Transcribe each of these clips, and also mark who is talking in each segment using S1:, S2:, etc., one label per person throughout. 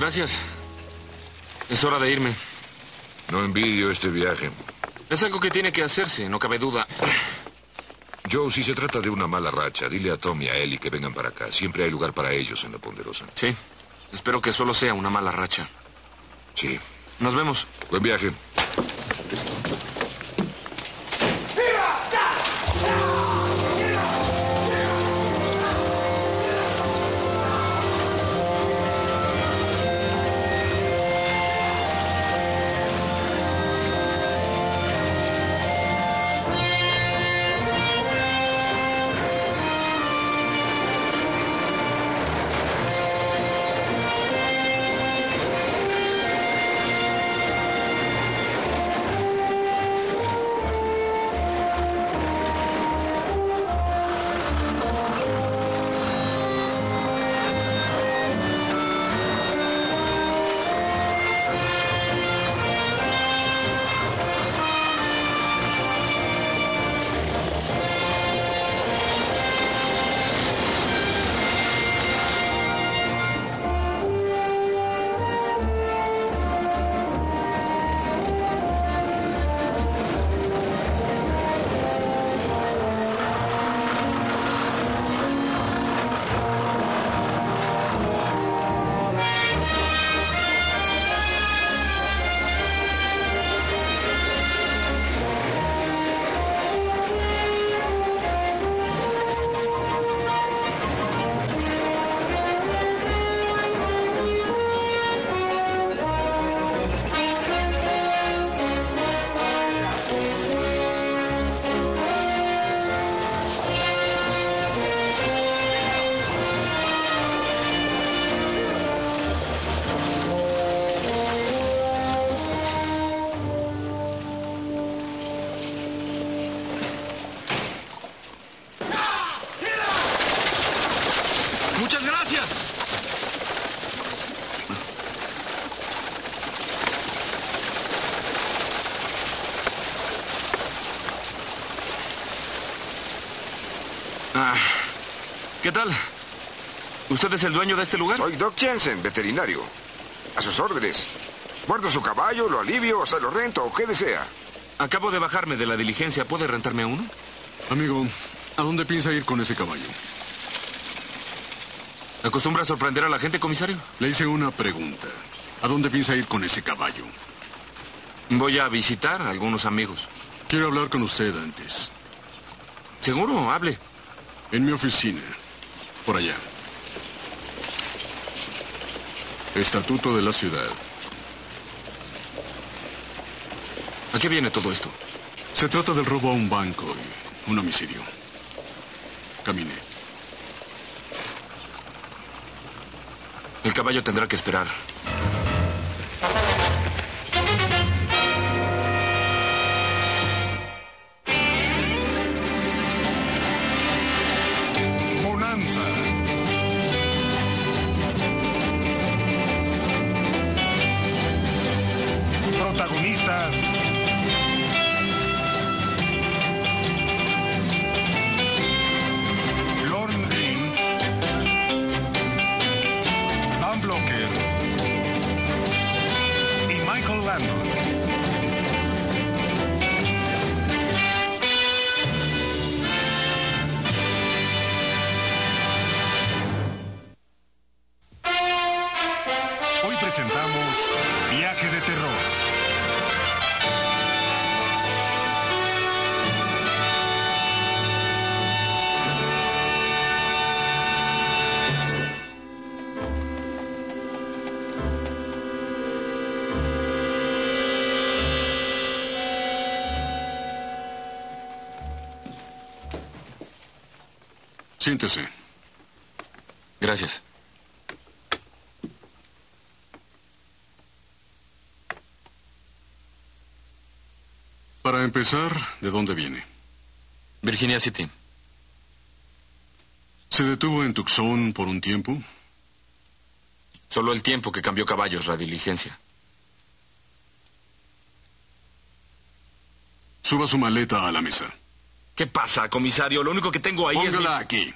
S1: Gracias. Es hora de irme.
S2: No envidio este viaje.
S1: Es algo que tiene que hacerse, no cabe duda.
S2: Joe, si se trata de una mala racha, dile a Tom y a Ellie que vengan para acá. Siempre hay lugar para ellos en la Ponderosa.
S1: Sí. Espero que solo sea una mala racha.
S2: Sí.
S1: Nos vemos.
S2: Buen viaje.
S1: ¡Muchas gracias! ¿Qué tal? ¿Usted es el dueño de este lugar?
S3: Soy Doc Jensen, veterinario. A sus órdenes. Guardo su caballo, lo alivio, se lo rento, o qué desea.
S1: Acabo de bajarme de la diligencia. ¿Puede rentarme uno?
S4: Amigo, ¿a dónde piensa ir con ese caballo?
S1: ¿Acostumbra a sorprender a la gente, comisario?
S4: Le hice una pregunta. ¿A dónde piensa ir con ese caballo?
S1: Voy a visitar a algunos amigos.
S4: Quiero hablar con usted antes.
S1: ¿Seguro? Hable.
S4: En mi oficina. Por allá. Estatuto de la ciudad.
S1: ¿A qué viene todo esto?
S4: Se trata del robo a un banco y un homicidio. Camine.
S1: El caballo tendrá que esperar.
S5: Bonanza. Protagonistas: Lorne Greene, Dan Blocker y Michael Landon. Hoy presentamos Viaje de Terror.
S4: Siéntese.
S1: Gracias.
S4: Para empezar, ¿de dónde viene?
S1: Virginia City.
S4: ¿Se detuvo en Tucson por un tiempo?
S1: Solo el tiempo que cambió caballos la diligencia.
S4: Suba su maleta a la mesa.
S1: ¿Qué pasa, comisario? Lo único que tengo ahí
S4: Póngala
S1: es...
S4: aquí.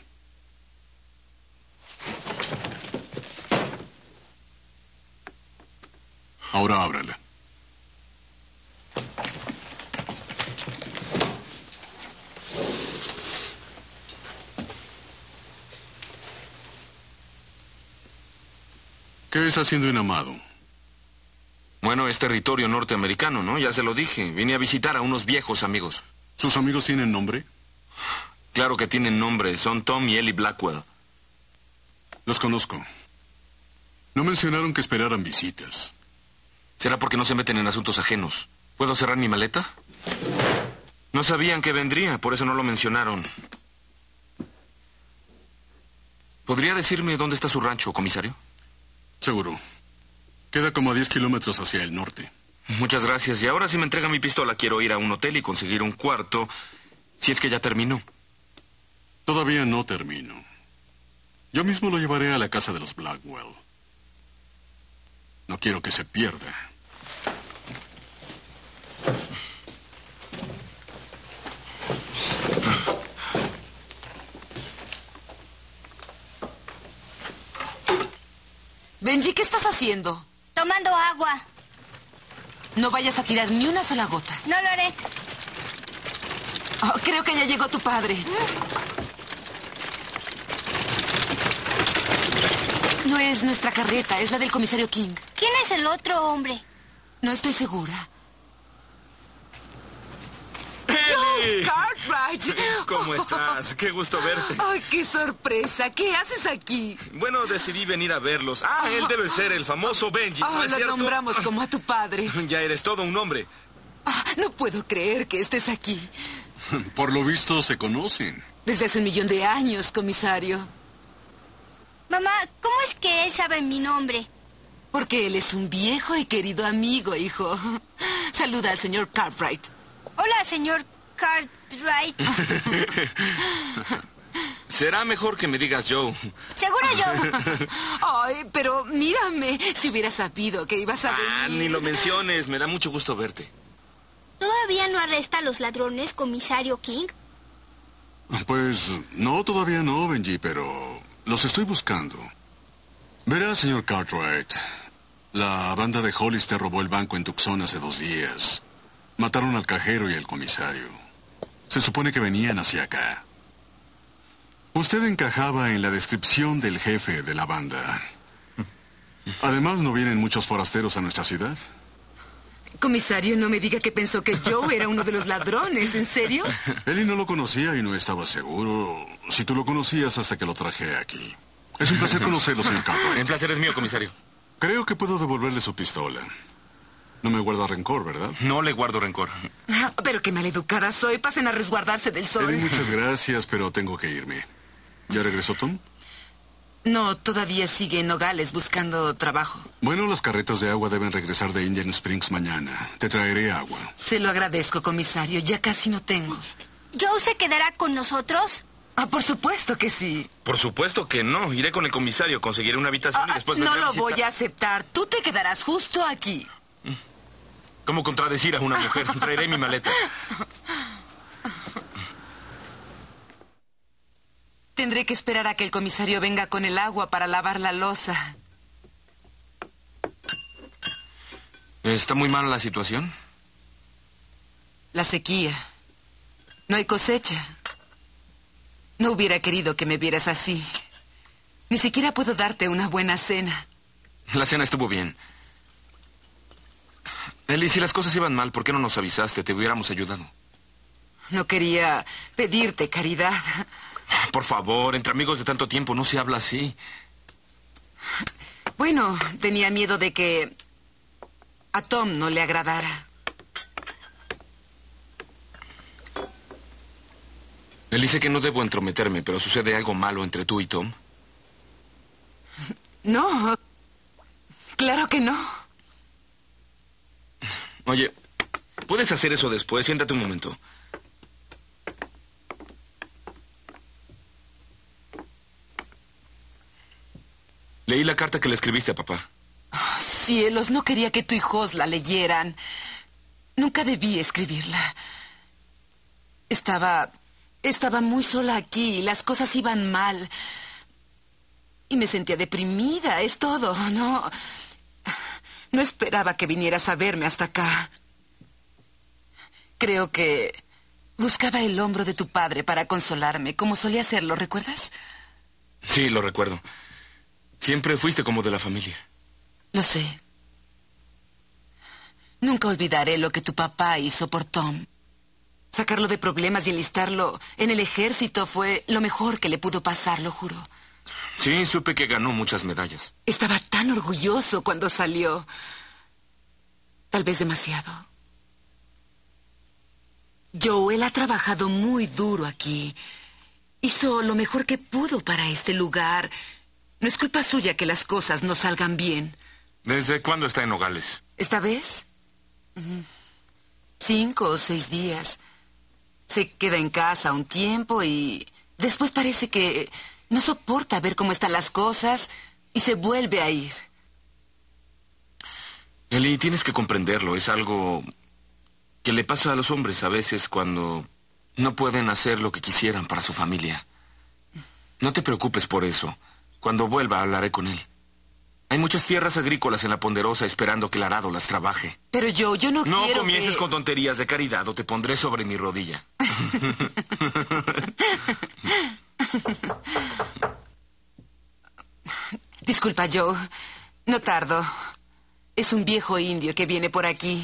S4: Ahora ábrala. ¿Qué está haciendo en Amado?
S1: Bueno, es territorio norteamericano, ¿no? Ya se lo dije. Vine a visitar a unos viejos amigos.
S4: ¿Sus amigos tienen nombre?
S1: Claro que tienen nombre. Son Tom y Ellie Blackwell.
S4: Los conozco. No mencionaron que esperaran visitas.
S1: ¿Será porque no se meten en asuntos ajenos? ¿Puedo cerrar mi maleta? No sabían que vendría, por eso no lo mencionaron. ¿Podría decirme dónde está su rancho, comisario?
S4: Seguro. Queda como a 10 kilómetros hacia el norte.
S1: Muchas gracias. Y ahora si me entrega mi pistola, quiero ir a un hotel y conseguir un cuarto, si es que ya terminó.
S4: Todavía no termino. Yo mismo lo llevaré a la casa de los Blackwell. No quiero que se pierda.
S6: Benji, ¿qué estás haciendo?
S7: Tomando agua.
S6: No vayas a tirar ni una sola gota.
S7: No lo haré.
S6: Oh, creo que ya llegó tu padre. No es nuestra carreta, es la del comisario King.
S7: ¿Quién es el otro hombre?
S6: No estoy segura.
S1: ¡Ellie!
S6: Cartwright.
S1: ¿Cómo estás? Qué gusto verte.
S6: ¡Ay, qué sorpresa! ¿Qué haces aquí?
S1: Bueno, decidí venir a verlos. Ah, él debe ser el famoso Benji, ¿no es
S6: Lo
S1: cierto?
S6: nombramos como a tu padre.
S1: Ya eres todo un hombre.
S6: No puedo creer que estés aquí.
S4: Por lo visto se conocen.
S6: Desde hace 1.000.000 de años, comisario.
S7: Mamá, ¿cómo es que él sabe mi nombre?
S6: Porque él es un viejo y querido amigo, hijo. Saluda al señor Cartwright.
S7: Hola, señor Cartwright.
S1: Será mejor que me digas Joe.
S7: Seguro yo.
S6: Ay, pero mírame. Si hubiera sabido que ibas a venir.
S1: Ni lo menciones. Me da mucho gusto verte.
S7: ¿Todavía no arresta a los ladrones, comisario King?
S4: Pues no, todavía no, Benji, pero los estoy buscando. Verá, señor Cartwright, la banda de Hollister robó el banco en Tucson hace 2 días. Mataron al cajero y al comisario. Se supone que venían hacia acá. Usted encajaba en la descripción del jefe de la banda. Además, ¿no vienen muchos forasteros a nuestra ciudad?
S6: Comisario, no me diga que pensó que Joe era uno de los ladrones. ¿En serio?
S4: Eli no lo conocía y no estaba seguro si tú lo conocías hasta que lo traje aquí. Es un placer conocerlo, señor Cartwright.
S1: El placer es mío, comisario.
S4: Creo que puedo devolverle su pistola. No me guarda rencor, ¿verdad?
S1: No le guardo rencor.
S6: Pero qué maleducada soy. Pasen a resguardarse del sol.
S4: Eli, muchas gracias, pero tengo que irme. ¿Ya regresó Tom?
S6: No, todavía sigue en Nogales buscando trabajo.
S4: Bueno, las carretas de agua deben regresar de Indian Springs mañana. Te traeré agua.
S6: Se lo agradezco, comisario. Ya casi no tengo.
S7: ¿Joe se quedará con nosotros?
S6: Por supuesto que sí.
S1: Por supuesto que no. Iré con el comisario, conseguiré una habitación y después
S6: no
S1: vendré a
S6: lo
S1: visitar.
S6: voy a aceptar. Tú te quedarás justo aquí.
S1: ¿Cómo contradecir a una mujer? Traeré mi maleta.
S6: Tendré que esperar a que el comisario venga con el agua para lavar la loza.
S1: ¿Está muy mala la situación?
S6: La sequía. No hay cosecha. No hubiera querido que me vieras así. Ni siquiera puedo darte una buena cena.
S1: La cena estuvo bien. Ellie, si las cosas iban mal, ¿por qué no nos avisaste? Te hubiéramos ayudado.
S6: No quería pedirte caridad.
S1: Por favor, entre amigos de tanto tiempo no se habla así.
S6: Bueno, tenía miedo de que a Tom no le agradara.
S1: Ellie, sé que no debo entrometerme, pero ¿sucede algo malo entre tú y Tom?
S6: No, claro que no.
S1: Oye, ¿puedes hacer eso después? Siéntate un momento. Leí la carta que le escribiste a papá.
S6: Cielos, no quería que tú y Jos la leyeran. Nunca debí escribirla. Estaba muy sola aquí y las cosas iban mal. Y me sentía deprimida, es todo, ¿no? No esperaba que vinieras a verme hasta acá. Creo que buscaba el hombro de tu padre para consolarme, como solía hacerlo, ¿recuerdas?
S1: Sí, lo recuerdo. Siempre fuiste como de la familia.
S6: Lo sé. Nunca olvidaré lo que tu papá hizo por Tom. Sacarlo de problemas y enlistarlo en el ejército fue lo mejor que le pudo pasar, lo juro.
S1: Sí, supe que ganó muchas medallas.
S6: Estaba tan orgulloso cuando salió. Tal vez demasiado. Joel ha trabajado muy duro aquí. Hizo lo mejor que pudo para este lugar. No es culpa suya que las cosas no salgan bien.
S1: ¿Desde cuándo está en Nogales?
S6: ¿Esta vez? 5 o 6 días. Se queda en casa un tiempo y después parece que no soporta ver cómo están las cosas y se vuelve a ir.
S1: Eli, tienes que comprenderlo. Es algo que le pasa a los hombres a veces cuando no pueden hacer lo que quisieran para su familia. No te preocupes por eso. Cuando vuelva hablaré con él. Hay muchas tierras agrícolas en la Ponderosa esperando que el arado las trabaje.
S6: Pero yo no quiero
S1: No comiences
S6: que...
S1: con tonterías de caridad o te pondré sobre mi rodilla.
S6: Disculpa, Joe. No tardo. Es un viejo indio que viene por aquí.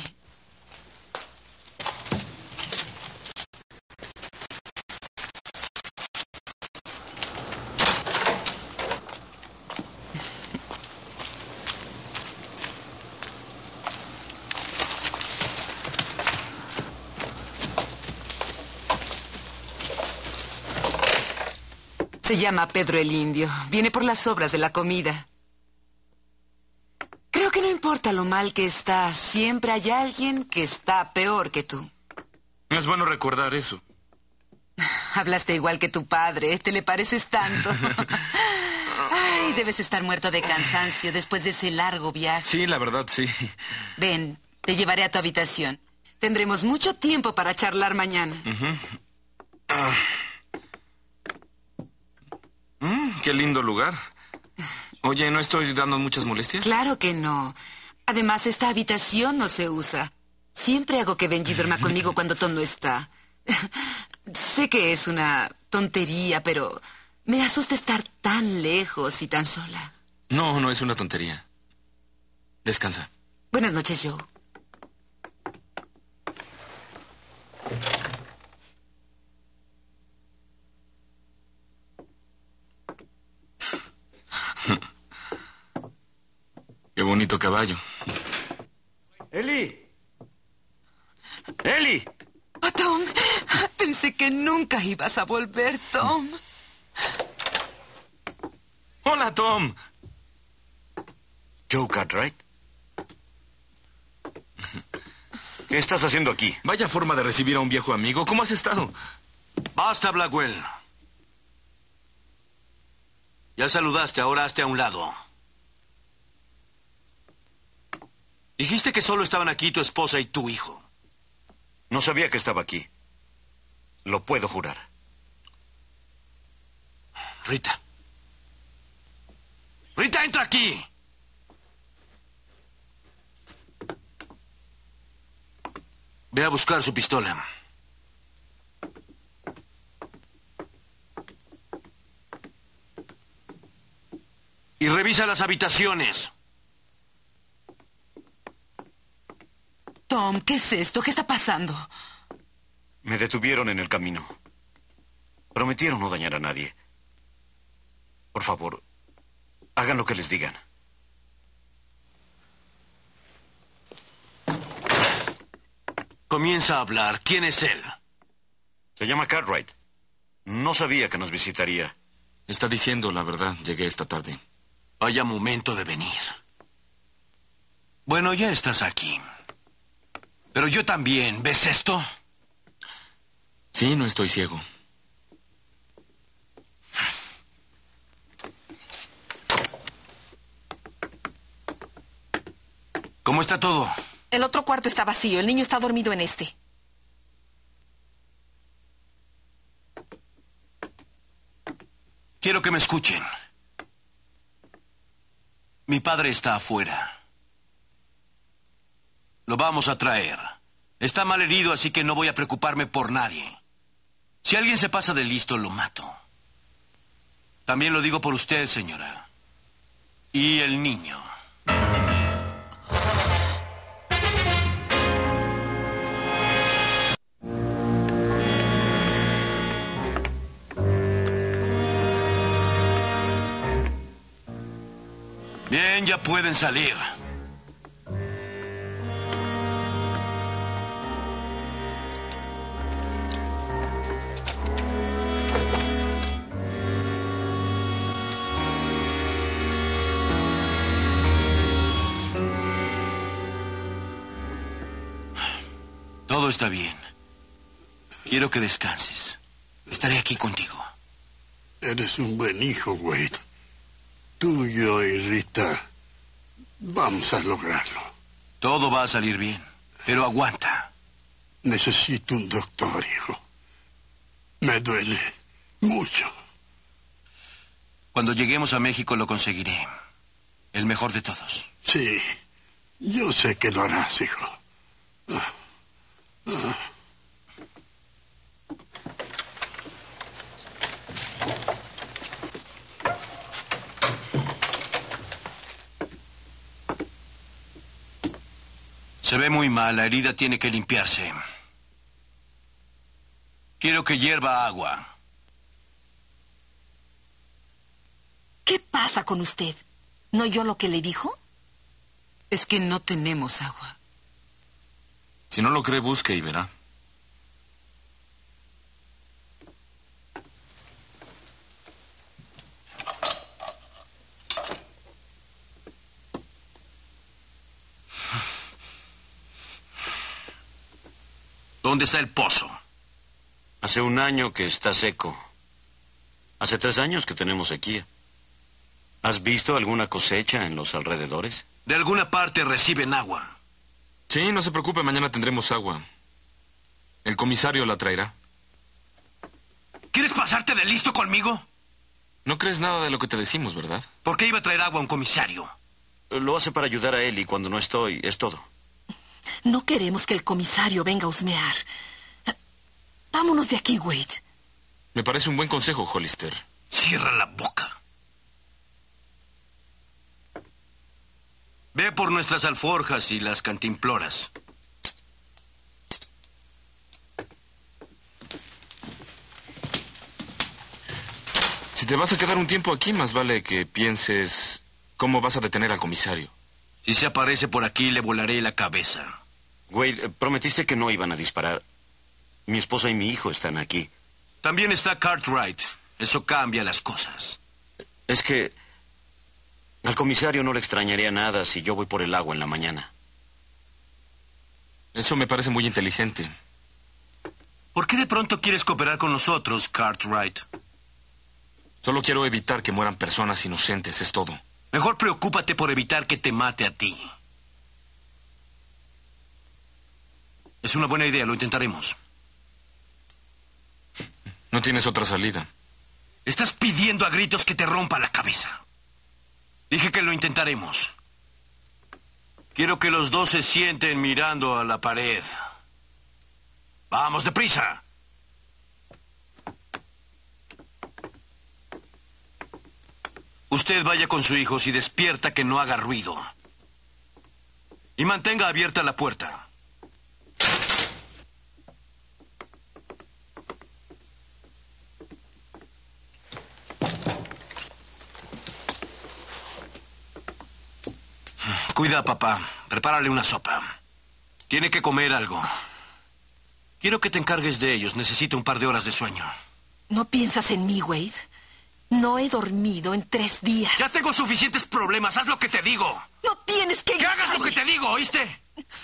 S6: Se llama Pedro el Indio. Viene por las sobras de la comida. Creo que no importa lo mal que estás, siempre hay alguien que está peor que tú.
S1: Es bueno recordar eso.
S6: Hablaste igual que tu padre, te le pareces tanto. Ay, debes estar muerto de cansancio después de ese largo viaje.
S1: Sí, la verdad, sí.
S6: Ven, te llevaré a tu habitación. Tendremos mucho tiempo para charlar mañana.
S1: Qué lindo lugar. Oye, ¿no estoy dando muchas molestias?
S6: Claro que no. Además, esta habitación no se usa. Siempre hago que Benji duerma conmigo cuando Tom no está. Sé que es una tontería, pero me asusta estar tan lejos y tan sola.
S1: No, no es una tontería. Descansa.
S6: Buenas noches, Joe.
S1: Qué bonito caballo.
S8: ¡Eli! ¡Eli!
S6: Oh, Tom, pensé que nunca ibas a volver, Tom.
S1: Hola, Tom.
S8: Joe Cartwright. ¿Qué estás haciendo aquí?
S1: Vaya forma de recibir a un viejo amigo. ¿Cómo has estado?
S9: Basta, Blackwell. Ya saludaste, ahora hazte a un lado. Dijiste que solo estaban aquí tu esposa y tu hijo.
S8: No sabía que estaba aquí. Lo puedo jurar.
S9: Rita. Rita, entra aquí. Ve a buscar su pistola. Y revisa las habitaciones.
S6: Tom, ¿qué es esto? ¿Qué está pasando?
S8: Me detuvieron en el camino. Prometieron no dañar a nadie. Por favor, hagan lo que les digan.
S9: Comienza a hablar. ¿Quién es él?
S8: Se llama Cartwright. No sabía que nos visitaría.
S1: Está diciendo la verdad. Llegué esta tarde.
S9: Vaya momento de venir. Bueno, ya estás aquí. Pero yo también. ¿Ves esto?
S1: Sí, no estoy ciego.
S9: ¿Cómo está todo?
S10: El otro cuarto está vacío. El niño está dormido en este.
S9: Quiero que me escuchen. Mi padre está afuera. Lo vamos a traer. Está mal herido, así que no voy a preocuparme por nadie. Si alguien se pasa de listo, lo mato. También lo digo por usted, señora. Y el niño. Bien, ya pueden salir. Todo está bien. Quiero que descanses. Estaré aquí contigo.
S11: Eres un buen hijo, Wade. Tú, yo y Rita vamos a lograrlo.
S9: Todo va a salir bien, pero aguanta.
S11: Necesito un doctor, hijo. Me duele mucho.
S9: Cuando lleguemos a México lo conseguiré. El mejor de todos.
S11: Sí, yo sé que lo harás, hijo.
S9: Se ve muy mal, la herida tiene que limpiarse. Quiero que hierva agua.
S10: ¿Qué pasa con usted? ¿No oyó lo que le dijo?
S6: Es que no tenemos agua.
S1: Si no lo cree, busque y verá.
S9: ¿Dónde está el pozo?
S8: Hace 1 año que está seco. Hace 3 años que tenemos sequía. ¿Has visto alguna cosecha en los alrededores?
S9: De alguna parte reciben agua.
S1: Sí, no se preocupe, mañana tendremos agua. El comisario la traerá.
S9: ¿Quieres pasarte de listo conmigo?
S1: No crees nada de lo que te decimos, ¿verdad?
S9: ¿Por qué iba a traer agua a un comisario?
S8: Lo hace para ayudar a él y cuando no estoy, es todo.
S10: No queremos que el comisario venga a husmear. Vámonos de aquí, Wade.
S1: Me parece un buen consejo, Hollister.
S9: Cierra la boca. Ve por nuestras alforjas y las cantimploras.
S1: Si te vas a quedar un tiempo aquí, más vale que pienses cómo vas a detener al comisario.
S9: Si se aparece por aquí, le volaré la cabeza.
S8: Wade, prometiste que no iban a disparar. Mi esposa y mi hijo están aquí.
S9: También está Cartwright. Eso cambia las cosas.
S8: Es que al comisario no le extrañaría nada si yo voy por el agua en la mañana.
S1: Eso me parece muy inteligente.
S9: ¿Por qué de pronto quieres cooperar con nosotros, Cartwright?
S1: Solo quiero evitar que mueran personas inocentes, es todo.
S9: Mejor preocúpate por evitar que te mate a ti. Es una buena idea, lo intentaremos.
S1: No tienes otra salida.
S9: Estás pidiendo a gritos que te rompa la cabeza. Dije que lo intentaremos. Quiero que los dos se sienten mirando a la pared. ¡Vamos, deprisa! Usted vaya con su hijo, si despierta que no haga ruido. Y mantenga abierta la puerta. Cuida a papá. Prepárale una sopa. Tiene que comer algo. Quiero que te encargues de ellos. Necesito un par de horas de sueño.
S10: ¿No piensas en mí, Wade? No he dormido en 3 días.
S9: Ya tengo suficientes problemas. Haz lo que te digo.
S10: No tienes que...
S9: ¡Que hagas lo que te digo! ¿Oíste?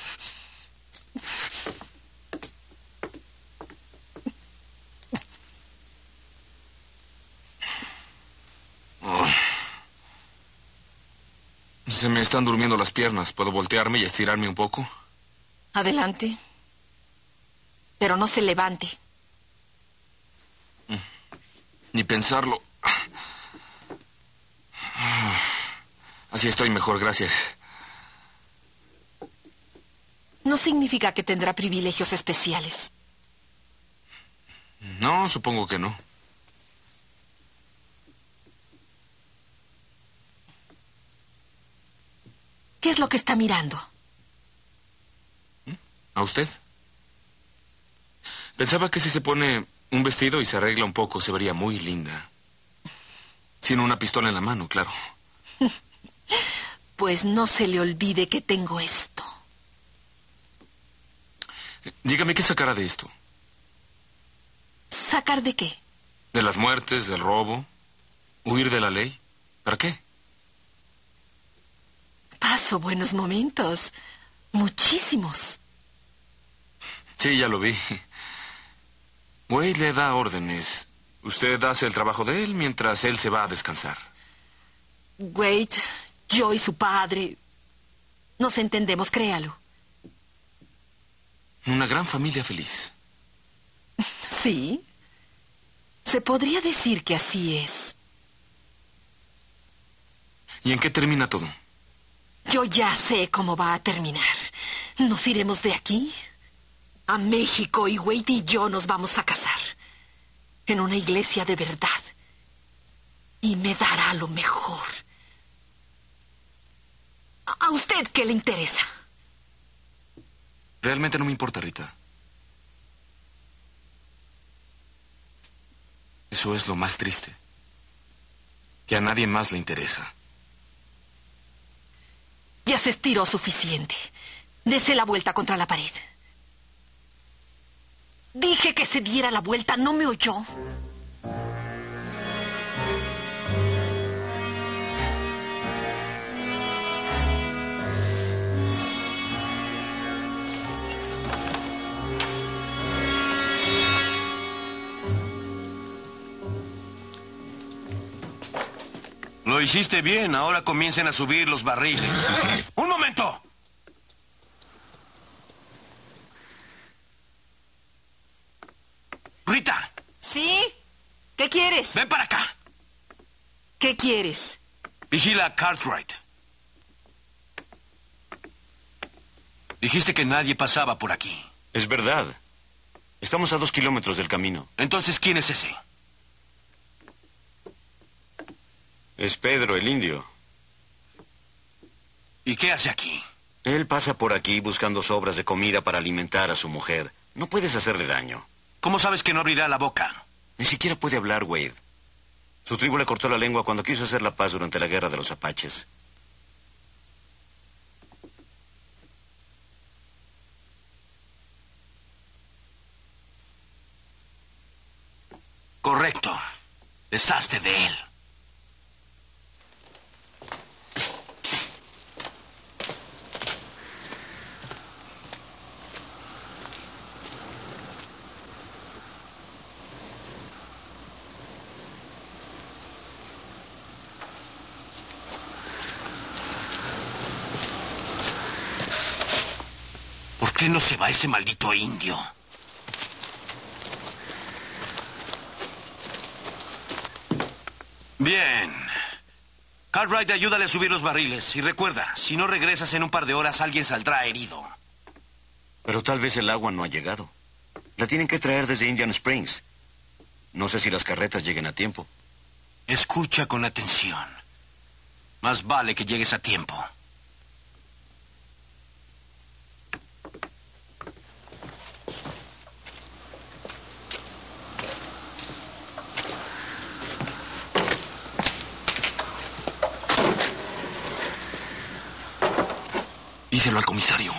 S1: Se me están durmiendo las piernas. ¿Puedo voltearme y estirarme un poco?
S10: Adelante. Pero no se levante.
S1: Ni pensarlo. Así estoy mejor, gracias.
S10: no significa que tendrá privilegios especiales.
S1: No, supongo que no.
S10: ¿Qué es lo que está mirando?
S1: ¿A usted? Pensaba que si se pone un vestido y se arregla un poco, se vería muy linda. Sin una pistola en la mano, claro.
S10: Pues no se le olvide que tengo esto.
S1: Dígame, ¿qué sacará de esto?
S10: ¿Sacar de qué?
S1: ¿De las muertes, del robo? ¿Huir de la ley? ¿Para qué?
S10: Paso buenos momentos. Muchísimos.
S1: Sí, ya lo vi. Wade le da órdenes. Usted hace el trabajo de él mientras él se va a descansar.
S10: Wade, yo y su padre nos entendemos, créalo.
S1: Una gran familia feliz.
S10: Sí. Se podría decir que así es.
S1: ¿Y en qué termina todo?
S10: Yo ya sé cómo va a terminar. Nos iremos de aquí a México y Wade y yo nos vamos a casar en una iglesia de verdad. Y me dará lo mejor. ¿A usted qué le interesa?
S1: Realmente no me importa, Rita. Eso es lo más triste. Que a nadie más le interesa.
S10: Ya se estiró suficiente. Dese la vuelta contra la pared. Dije que se diera la vuelta, ¿no me oyó?
S9: Lo hiciste bien. Ahora comiencen a subir los barriles. ¡Un momento! Rita.
S10: ¿Sí? ¿Qué quieres?
S9: Ven para acá.
S10: ¿Qué quieres?
S9: Vigila a Cartwright. Dijiste que nadie pasaba por aquí.
S8: Es verdad. Estamos a 2 kilómetros del camino.
S9: Entonces, ¿quién es ese?
S8: Es Pedro, el indio.
S9: ¿Y qué hace aquí?
S8: Él pasa por aquí buscando sobras de comida para alimentar a su mujer. No puedes hacerle daño.
S9: ¿Cómo sabes que no abrirá la boca?
S8: Ni siquiera puede hablar, Wade. Su tribu le cortó la lengua cuando quiso hacer la paz durante la guerra de los apaches.
S9: Correcto. Deshazte de él. ¿Por qué no se va ese maldito indio? Bien. Cartwright, ayúdale a subir los barriles. Y recuerda, si no regresas en un par de horas, alguien saldrá herido.
S8: Pero tal vez el agua no ha llegado. La tienen que traer desde Indian Springs. No sé si las carretas lleguen a tiempo.
S9: Escucha con atención. Más vale que llegues a tiempo. Díselo al comisario.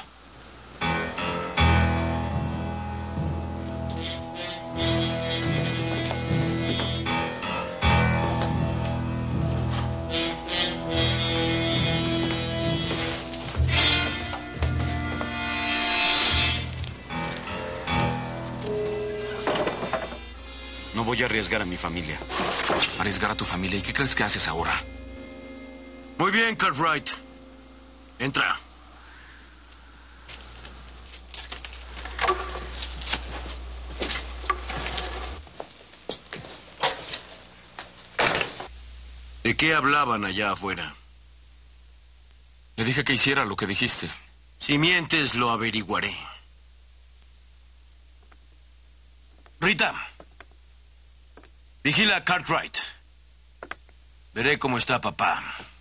S8: No voy a arriesgar a mi familia.
S1: ¿Arriesgar a tu familia? ¿Y qué crees que haces ahora?
S9: Muy bien, Cartwright. Entra. ¿De qué hablaban allá afuera?
S1: Le dije que hiciera lo que dijiste.
S9: Si mientes, lo averiguaré. Rita, vigila a Cartwright. Veré cómo está papá.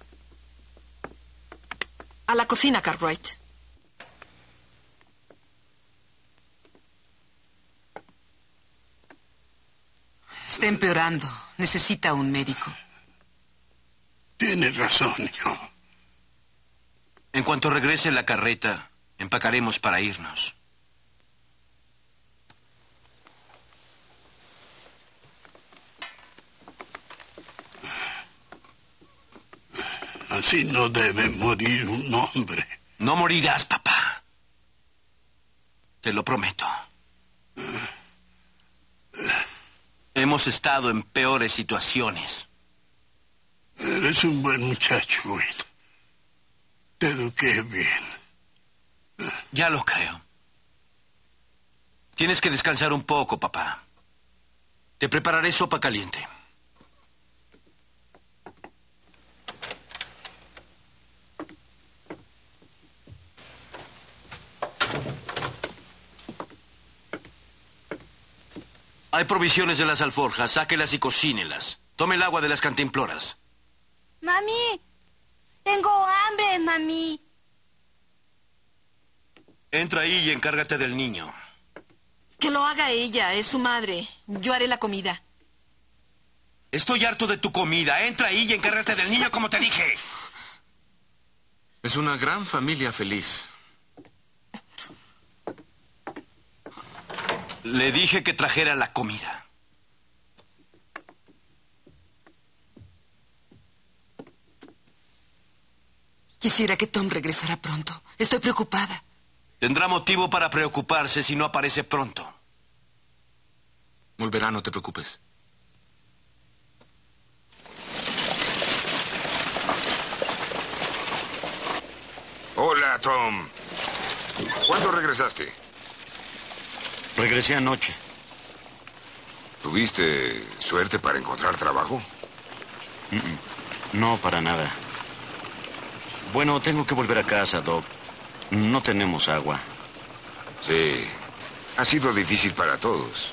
S10: A la cocina, Cartwright.
S6: Está empeorando. Necesita un médico.
S11: Tienes razón, hijo.
S9: En cuanto regrese la carreta, empacaremos para irnos.
S11: Así no debe morir un hombre.
S9: No morirás, papá. Te lo prometo. Hemos estado en peores situaciones.
S11: Eres un buen muchacho, Wade. Te eduqué bien.
S9: Ya lo creo. Tienes que descansar un poco, papá. Te prepararé sopa caliente. Hay provisiones en las alforjas. Sáquelas y cocínelas. Tome el agua de las cantimploras.
S7: Mami, tengo hambre, mami.
S9: Entra ahí y encárgate del niño.
S10: Que lo haga ella, es su madre. Yo haré la comida.
S9: Estoy harto de tu comida. Entra ahí y encárgate del niño como te dije.
S1: Es una gran familia feliz.
S9: Le dije que trajera la comida.
S6: Quisiera que Tom regresara pronto. Estoy preocupada.
S9: Tendrá motivo para preocuparse si no aparece pronto.
S1: Volverá, no te preocupes.
S3: Hola, Tom. ¿Cuándo regresaste?
S8: Regresé anoche.
S3: ¿Tuviste suerte para encontrar trabajo?
S8: No, para nada. Bueno, tengo que volver a casa, Doc. No tenemos agua.
S3: Sí. Ha sido difícil para todos.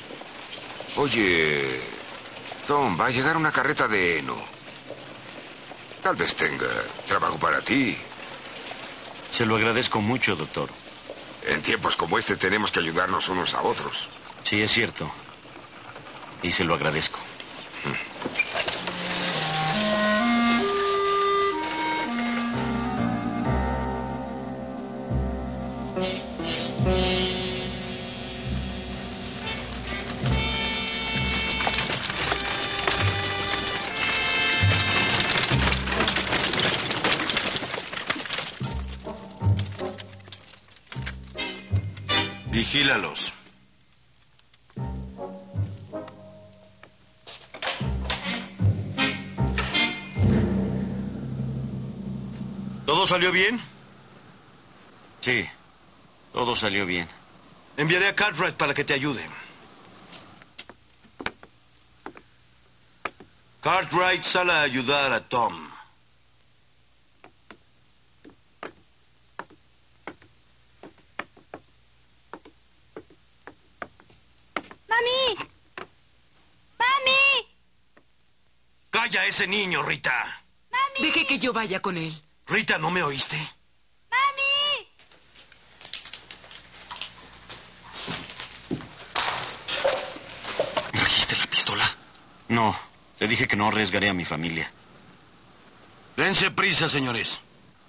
S3: Oye, Tom, va a llegar una carreta de heno. Tal vez tenga trabajo para ti.
S8: Se lo agradezco mucho, doctor.
S3: En tiempos como este tenemos que ayudarnos unos a otros.
S8: Sí, es cierto. Y se lo agradezco.
S9: Vigílalos. ¿Todo salió bien?
S8: Sí, todo salió bien.
S9: Enviaré a Cartwright para que te ayude. Cartwright sale a ayudar a Tom.
S7: ¡Mami! ¡Mami!
S9: ¡Calla a ese niño, Rita!
S7: ¡Mami!
S6: Deje que yo vaya con él.
S9: Rita, ¿no me oíste?
S7: ¡Mami!
S9: ¿Trajiste la pistola?
S8: No, le dije que no arriesgaré a mi familia.
S9: Dense prisa, señores.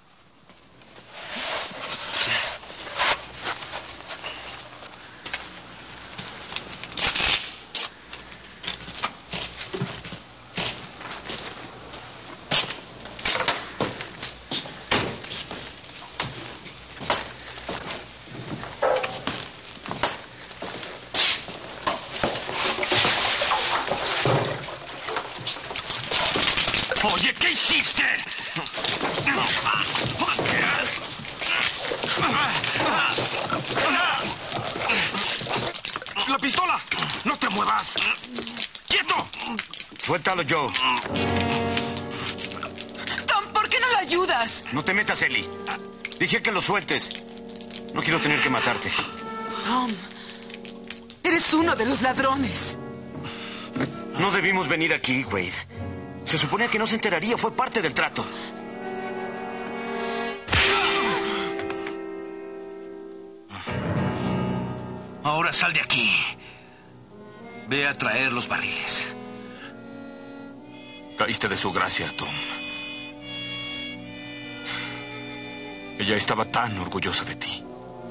S9: Oye, ¿qué hiciste? ¡La pistola! ¡No te muevas! ¡Quieto!
S8: Suéltalo, Joe.
S6: Tom, ¿por qué no lo ayudas?
S8: No te metas, Ellie. Dije que lo sueltes. No quiero tener que matarte.
S6: Tom, eres uno de los ladrones.
S8: No debimos venir aquí, Wade. Se suponía que no se enteraría. Fue parte del trato.
S9: Ahora sal de aquí. Ve a traer los barriles.
S1: Caíste de su gracia, Tom. Ella estaba tan orgullosa de ti.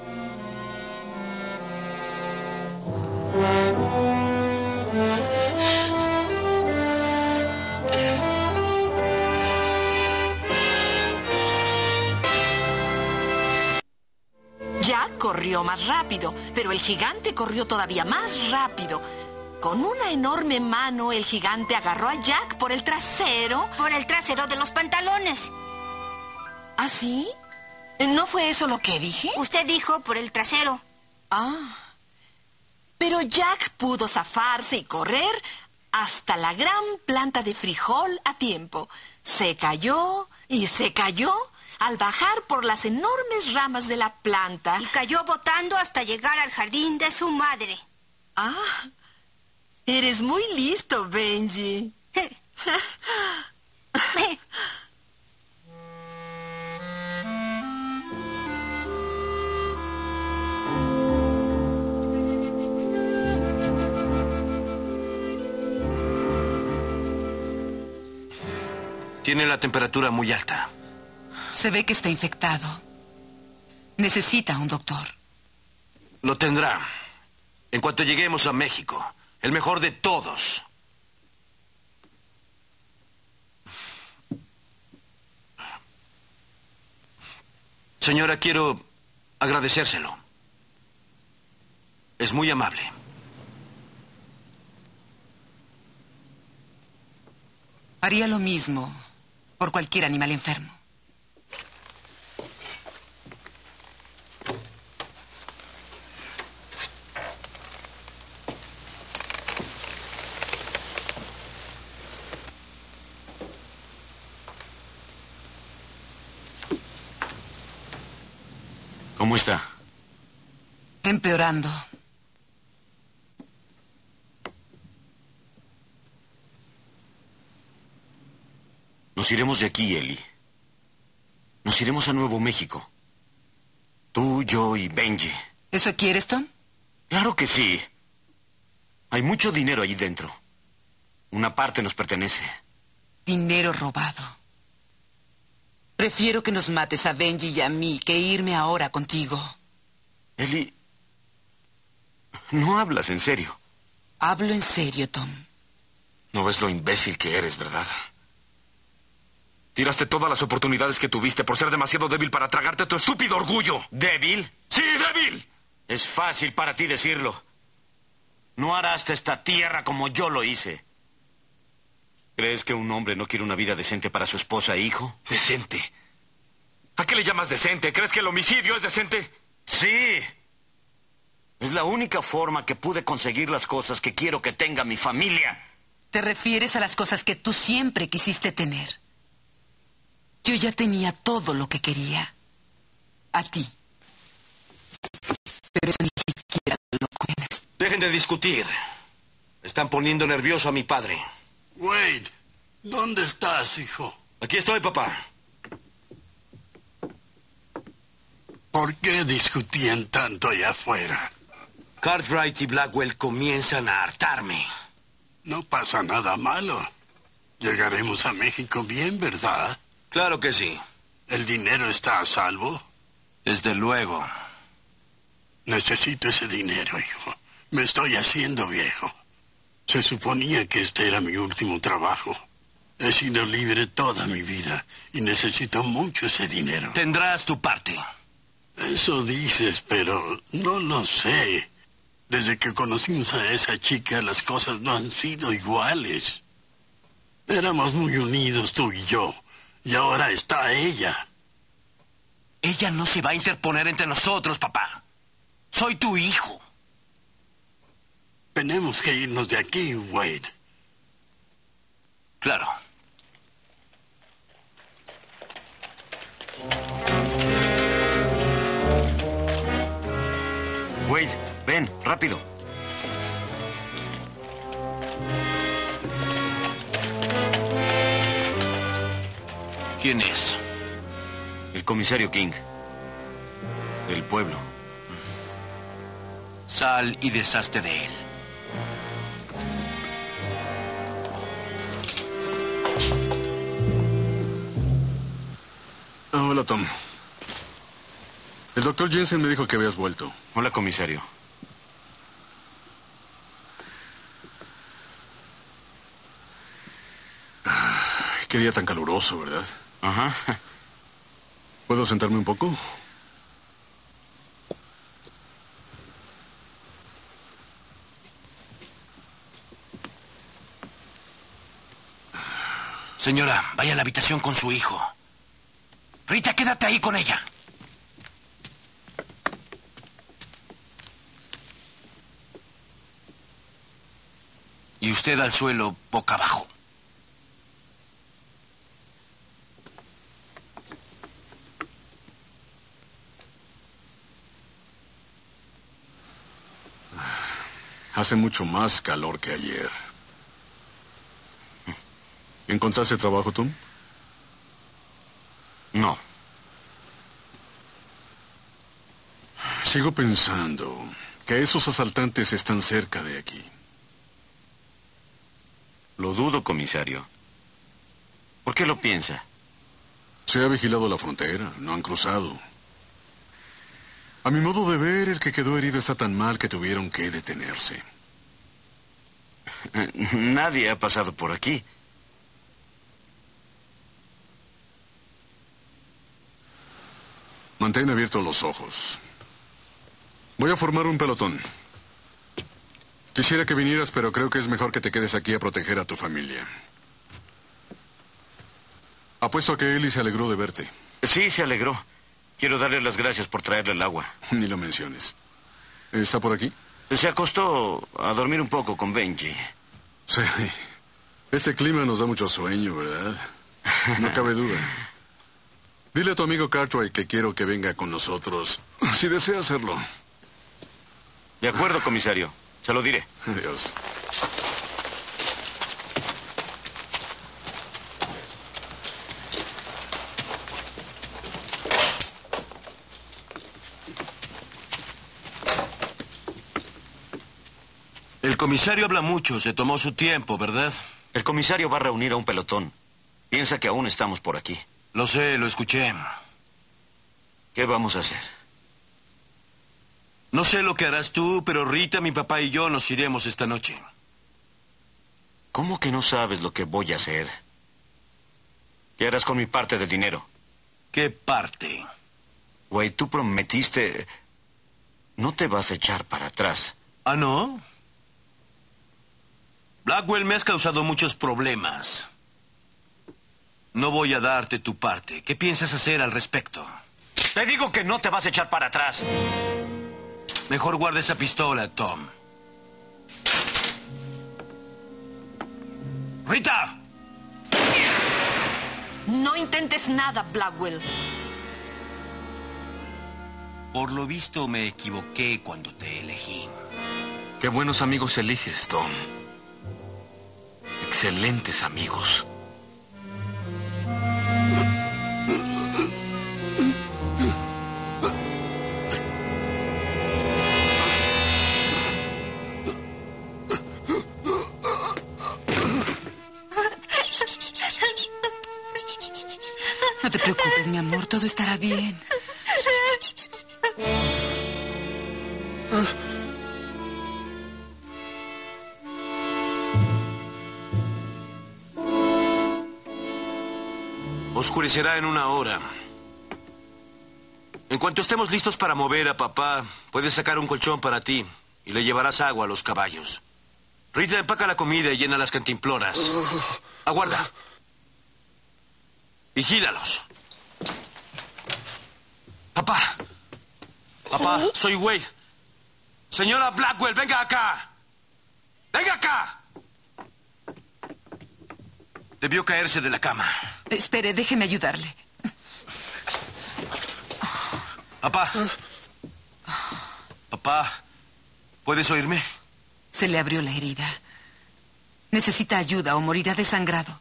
S10: Jack corrió más rápido, pero el gigante corrió todavía más rápido. Con una enorme mano, el gigante agarró a Jack por el trasero.
S7: Por el trasero de los pantalones.
S10: ¿Ah, sí? ¿No fue eso lo que dije?
S7: Usted dijo por el trasero.
S10: Ah. Pero Jack pudo zafarse y correr hasta la gran planta de frijol a tiempo. Se cayó y se cayó al bajar por las enormes ramas de la planta.
S7: Y cayó botando hasta llegar al jardín de su madre.
S10: Ah, eres muy listo, Benji.
S9: Tiene la temperatura muy alta.
S6: Se ve que está infectado. Necesita un doctor.
S9: Lo tendrá. En cuanto lleguemos a México. El mejor de todos. Señora, quiero agradecérselo. Es muy amable.
S6: Haría lo mismo por cualquier animal enfermo.
S8: ¿Cómo está?
S6: Empeorando.
S8: Nos iremos de aquí, Ellie. Nos iremos a Nuevo México. Tú, yo y Benji.
S6: ¿Eso quieres, Tom?
S8: Claro que sí. Hay mucho dinero ahí dentro. Una parte nos pertenece.
S6: Dinero robado. Prefiero que nos mates a Benji y a mí que irme ahora contigo.
S8: Ellie, no hablas en serio.
S6: Hablo en serio, Tom.
S1: No ves lo imbécil que eres, ¿verdad? Tiraste todas las oportunidades que tuviste por ser demasiado débil para tragarte tu estúpido orgullo.
S8: ¿Débil?
S1: ¡Sí, débil!
S8: Es fácil para ti decirlo. No araste esta tierra como yo lo hice. ¿Crees que un hombre no quiere una vida decente para su esposa e hijo?
S1: ¿Decente? ¿A qué le llamas decente? ¿Crees que el homicidio es decente?
S8: Sí. Es la única forma que pude conseguir las cosas que quiero que tenga mi familia.
S6: Te refieres a las cosas que tú siempre quisiste tener. Yo ya tenía todo lo que quería. A ti. Pero eso ni siquiera lo comes.
S9: Dejen de discutir. Están poniendo nervioso a mi padre.
S11: Wade, ¿dónde estás, hijo?
S9: Aquí estoy, papá.
S11: ¿Por qué discutían tanto allá afuera?
S9: Cartwright y Blackwell comienzan a hartarme.
S11: No pasa nada malo. Llegaremos a México bien, ¿verdad?
S9: Claro que sí.
S11: ¿El dinero está a salvo?
S9: Desde luego.
S11: Necesito ese dinero, hijo. Me estoy haciendo viejo. Se suponía que este era mi último trabajo. He sido libre toda mi vida y necesito mucho ese dinero.
S9: Tendrás tu parte.
S11: Eso dices, pero no lo sé. Desde que conocimos a esa chica, las cosas no han sido iguales. Éramos muy unidos tú y yo, y ahora está ella.
S9: Ella no se va a interponer entre nosotros, papá. Soy tu hijo.
S11: Tenemos que irnos de aquí, Wade.
S9: Claro.
S8: Wade, ven, rápido.
S9: ¿Quién es?
S8: El comisario King. Del pueblo.
S9: Sal y deshazte de él.
S4: Hola, Tom. El doctor Jensen me dijo que habías vuelto.
S8: Hola, comisario.
S4: Qué día tan caluroso, ¿verdad?
S8: Ajá.
S4: ¿Puedo sentarme un poco?
S9: Señora, vaya a la habitación con su hijo. Rita, quédate ahí con ella. Y usted al suelo, boca abajo.
S4: Hace mucho más calor que ayer. ¿Encontraste trabajo, Tom?
S8: No.
S4: Sigo pensando que esos asaltantes están cerca de aquí.
S8: Lo dudo, comisario. ¿Por qué lo piensa?
S4: Se ha vigilado la frontera, no han cruzado. A mi modo de ver, el que quedó herido está tan mal que tuvieron que detenerse.
S8: Nadie ha pasado por aquí.
S4: Mantén abiertos los ojos. Voy a formar un pelotón. Quisiera que vinieras, pero creo que es mejor que te quedes aquí a proteger a tu familia. Apuesto a que Ellie se alegró de verte.
S8: Sí, se alegró. Quiero darle las gracias por traerle el agua.
S4: Ni lo menciones. ¿Está por aquí?
S8: Se acostó a dormir un poco con Benji.
S4: Sí. Este clima nos da mucho sueño, ¿verdad? No cabe duda. Dile a tu amigo Cartwright que quiero que venga con nosotros, si desea hacerlo.
S8: De acuerdo, comisario. Se lo diré.
S4: Adiós.
S9: El comisario habla mucho, se tomó su tiempo, ¿verdad?
S8: El comisario va a reunir a un pelotón. Piensa que aún estamos por aquí.
S9: Lo sé, lo escuché.
S8: ¿Qué vamos a hacer?
S9: No sé lo que harás tú, pero Rita, mi papá y yo nos iremos esta noche.
S8: ¿Cómo que no sabes lo que voy a hacer? ¿Qué harás con mi parte del dinero?
S9: ¿Qué parte?
S8: Güey, tú prometiste... No te vas a echar para atrás.
S9: ¿Ah, no? Blackwell, me has causado muchos problemas. No voy a darte tu parte. ¿Qué piensas hacer al respecto?
S8: Te digo que no te vas a echar para atrás.
S9: Mejor guarda esa pistola, Tom. ¡Rita!
S10: No intentes nada, Blackwell.
S9: Por lo visto me equivoqué cuando te elegí.
S1: Qué buenos amigos eliges, Tom. Excelentes amigos.
S6: No te preocupes, mi amor, todo estará bien.
S9: Oscurecerá en 1 hora. En cuanto estemos listos para mover a papá, puedes sacar un colchón para ti y le llevarás agua a los caballos. Rita, empaca la comida y llena las cantimploras. Aguarda. Vigílalos. Papá. Papá, soy Wade. Señora Blackwell, venga acá. ¡Venga acá! Debió caerse de la cama.
S6: Espere, déjeme ayudarle.
S9: Papá. Papá, ¿Puedes oírme?
S6: Se le abrió la herida. Necesita ayuda o morirá desangrado.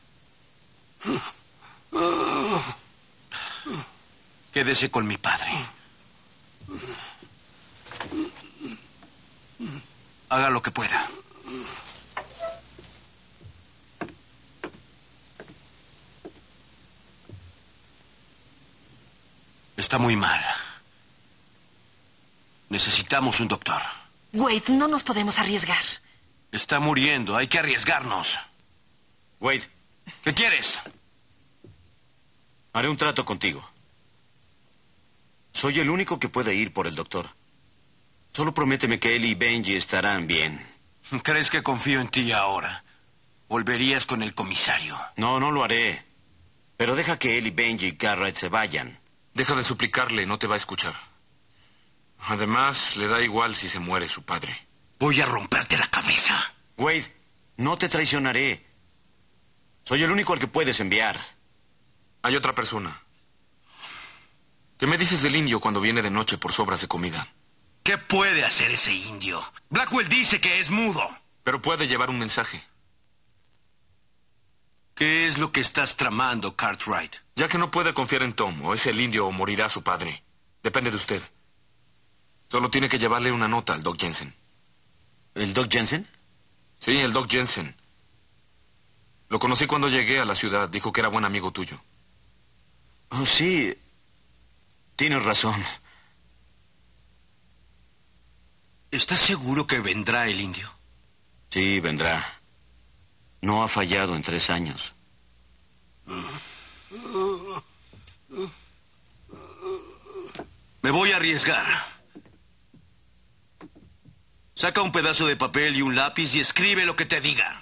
S9: Quédese con mi padre. Haga lo que pueda. Está muy mal. Necesitamos un doctor.
S10: Wade, no nos podemos arriesgar.
S9: Está muriendo. Hay que arriesgarnos.
S8: Wade,
S9: ¿Qué quieres?
S8: haré un trato contigo. Soy el único que puede ir por el doctor. Solo prométeme que él y Benji estarán bien.
S9: ¿Crees que confío en ti ahora? Volverías con el comisario.
S8: No, no lo haré. Pero deja que él y Benji y Cartwright se vayan.
S1: Deja de suplicarle, no te va a escuchar. Además, le da igual si se muere su padre.
S9: Voy a romperte la cabeza.
S8: Wade, no te traicionaré. Soy el único al que puedes enviar.
S1: Hay otra persona. ¿Qué me dices del indio cuando viene de noche por sobras de comida?
S9: ¿Qué puede hacer ese indio? Blackwell dice que es mudo.
S1: Pero puede llevar un mensaje.
S9: ¿Qué es lo que estás tramando, Cartwright?
S1: Ya que no puede confiar en Tom, o es el indio o morirá su padre. Depende de usted. Solo tiene que llevarle una nota al Doc Jensen.
S8: ¿El Doc Jensen?
S1: Sí, el Doc Jensen. Lo conocí cuando llegué a la ciudad. Dijo que era buen amigo tuyo.
S8: Oh, sí. Tienes razón.
S9: ¿Estás seguro que vendrá el indio?
S8: Sí, vendrá. No ha fallado en 3 años.
S9: Me voy a arriesgar. Saca un pedazo de papel y un lápiz y escribe lo que te diga.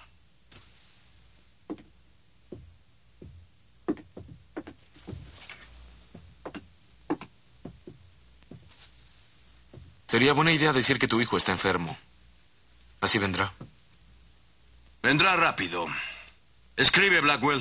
S1: Sería buena idea decir que tu hijo está enfermo. Así vendrá.
S9: Vendrá rápido. Escribe, Blackwell.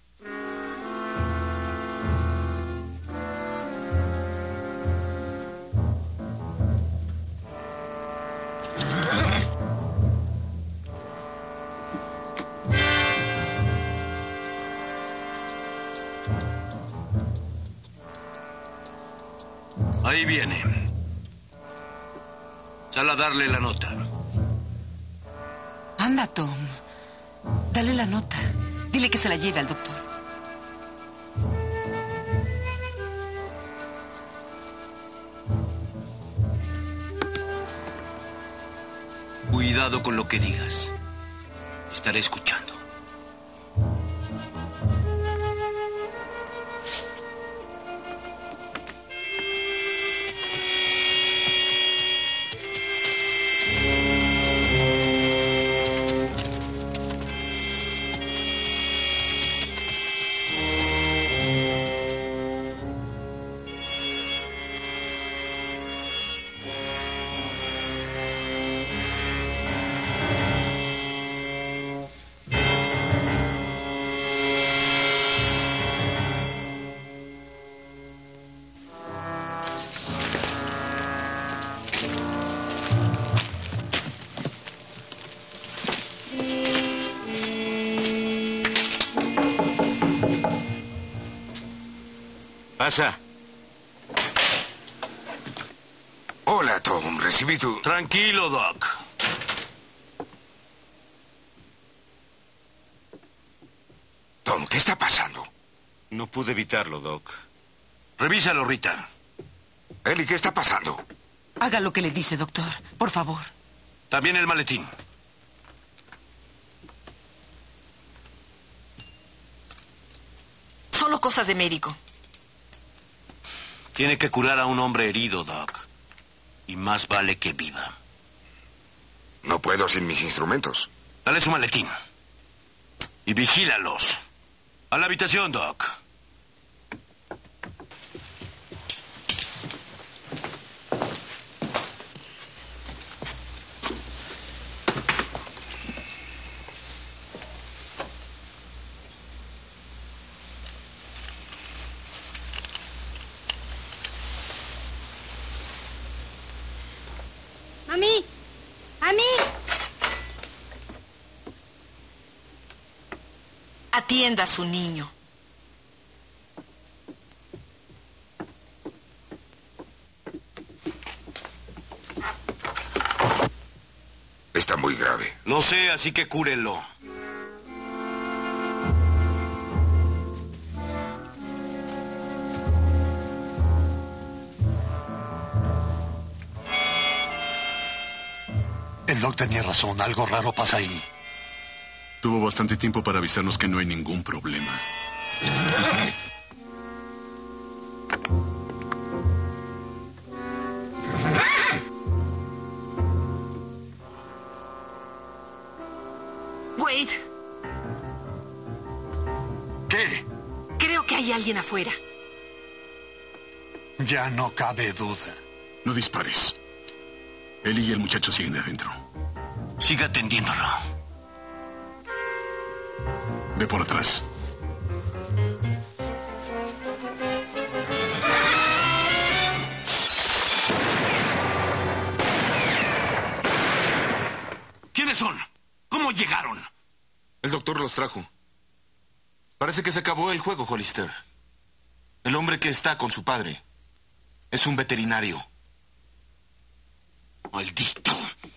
S9: Ahí viene. Sal a darle la nota.
S6: Anda, Tom. Dale la nota. Dile que se la lleve al doctor.
S9: Cuidado con lo que digas. Estaré escuchando.
S8: Pasa.
S3: Hola, Tom. Recibí tu...
S9: Tranquilo, Doc.
S3: Tom, ¿qué está pasando?
S8: No pude evitarlo, Doc.
S9: Revísalo, Rita.
S3: Eli, ¿qué está pasando?
S6: Haga lo que le dice, doctor. Por favor.
S9: También el maletín.
S10: Solo cosas de médico.
S9: Tiene que curar a un hombre herido, Doc. Y más vale que viva.
S3: No puedo sin mis instrumentos.
S9: Dale su maletín. Y vigílalos. A la habitación, Doc.
S10: Atienda a su niño.
S3: Está muy grave.
S8: Lo sé, así que cúrenlo.
S5: El Doc tenía razón, algo raro pasa ahí.
S4: Tuvo bastante tiempo para avisarnos que no hay ningún problema.
S10: Wade,
S5: ¿Qué?
S10: creo que hay alguien afuera.
S5: Ya no cabe duda.
S4: No dispares. Él y el muchacho siguen adentro.
S9: Siga atendiéndolo.
S4: Ve por atrás.
S9: ¿Quiénes son? ¿Cómo llegaron?
S1: El doctor los trajo. Parece que se acabó el juego, Hollister. El hombre que está con su padre es un veterinario.
S9: ¡Maldito!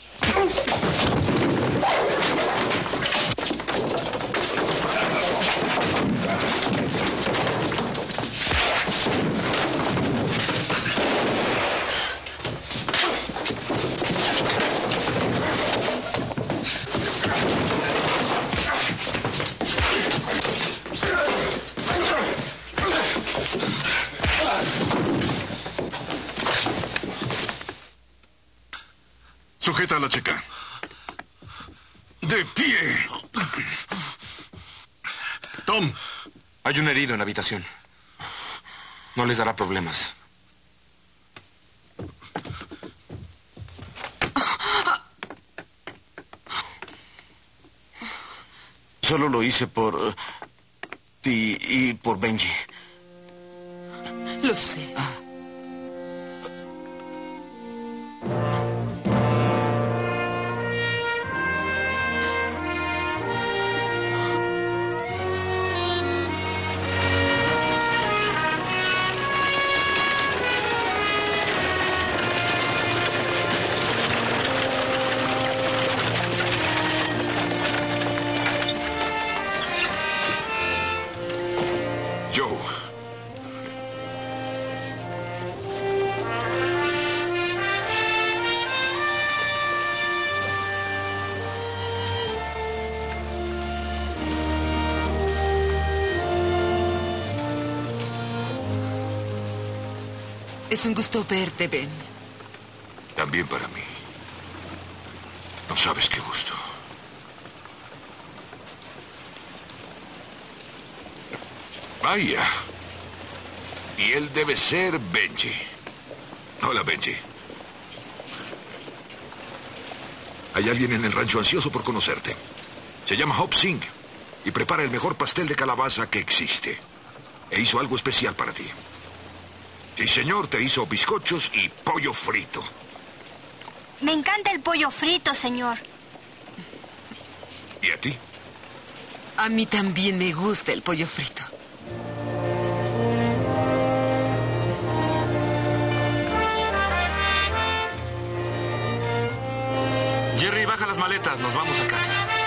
S4: Sujeta a la chica. ¡De pie! Tom.
S1: Hay un herido en la habitación. No les dará problemas.
S8: Solo lo hice por ti y por Benji.
S6: Lo sé.
S3: Joe.
S6: Es un gusto verte, Ben.
S2: También para mí. No sabes qué gusto. Vaya. Y él debe ser Benji. Hola, Benji. Hay alguien en el rancho ansioso por conocerte. Se llama Hop Singh y prepara el mejor pastel de calabaza que existe. E hizo algo especial para ti. Sí, señor, te hizo bizcochos y pollo frito.
S7: Me encanta el pollo frito, señor.
S2: ¿Y a ti?
S6: A mí también me gusta el pollo frito.
S1: Jerry, baja las maletas. Nos vamos a casa.